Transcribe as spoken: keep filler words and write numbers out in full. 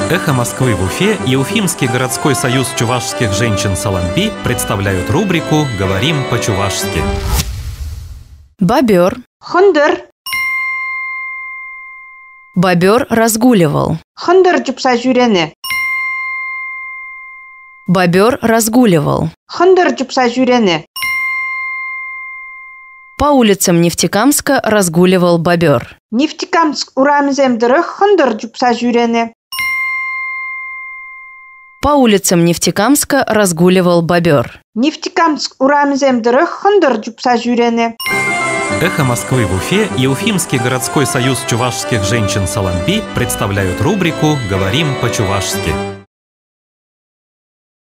«Эхо Москвы» в Уфе и Уфимский городской союз чувашских женщин «Салампи» представляют рубрику «Говорим по-чувашски». Бобер. Хындыр. Бобер разгуливал. Хындыр жупса жүрені. Бобер разгуливал. Хындыр жупса жүрені. По улицам Нефтекамска разгуливал бобер. Нефтекамск урамыземдірі хындыр жупса жүрені. По улицам Нефтекамска разгуливал бобер. Нефтекамск урамыземдірі хындыр жупса жүрені. «Эхо Москвы» в Уфе и Уфимский городской союз чувашских женщин «Салампи» представляют рубрику «Говорим по-чувашски».